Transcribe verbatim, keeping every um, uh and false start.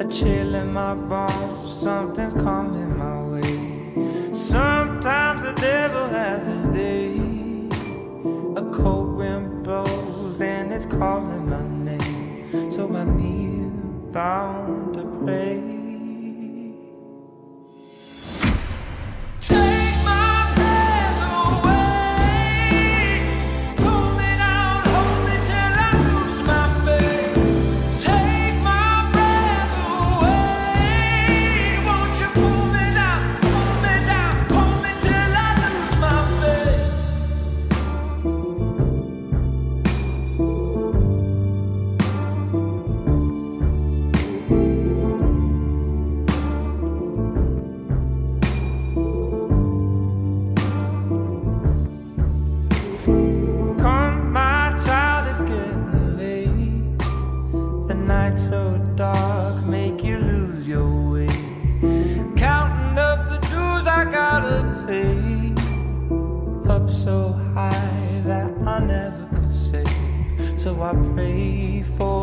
chill in my bones, something's coming my way. Sometimes the devil has his day. A cold wind blows and it's calling my name, so I kneel down to pray. So dark, make you lose your way. Counting up the dues I gotta pay. Up so high that I never could save, so I pray for